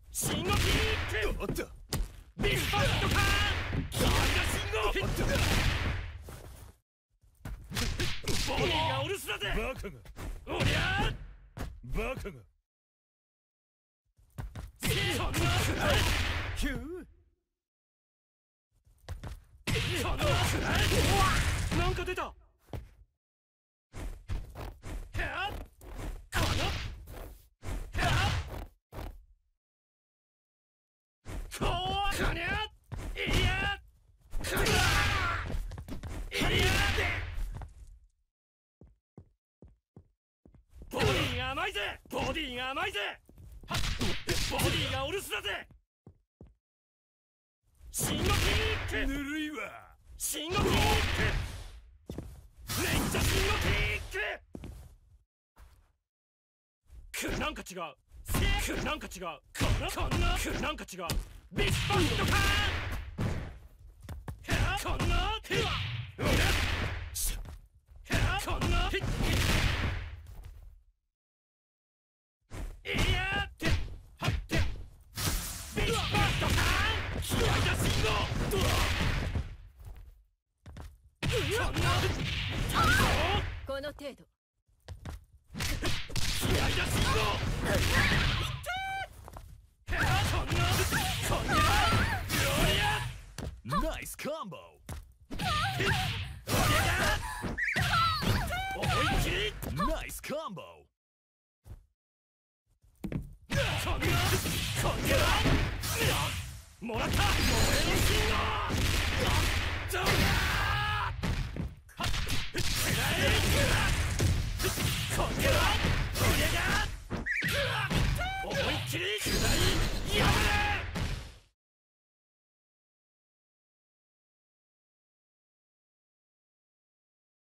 信号キック。おっとビスパットか気合が信号ヒットだ。ボディがお留守だぜ。バカがおりゃバカがそんなヒューそんななんか出た。ボディが甘いぜ。ボディが甘いぜ。ボディがお留守だぜ。信号キック。ぬるいわ。信号キック。めっちゃ信号キック。なんか違う。なんか違う。こんななんか違う。ビスパットかこんなこんないやってはってビスパットか気合だ信号この程度気合だ信号Nice combo! 思いっきり Nice combo! もらった！燃えの信号！